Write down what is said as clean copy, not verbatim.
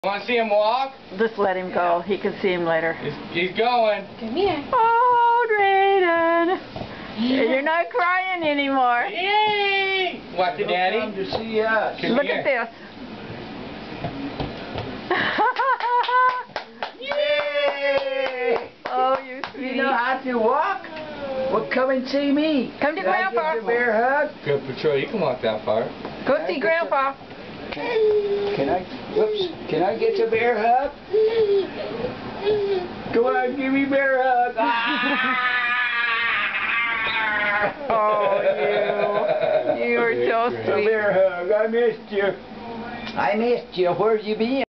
Want to see him walk? Just let him go. He can see him later. He's going. Come here. Oh, Draeden. You're not crying anymore. Yay! What, the daddy? Come to see us. Come Look here. at this. Yay! Oh, you sweetie. You know how to walk? Well, come and see me. Come to Can I Grandpa. give you a bear hug? Good patrol. You can walk that far. Go see Grandpa. Can I get a bear hug? Come on, give me a bear hug. Oh, you are so A sweet. bear hug. I missed you. Where'd you be?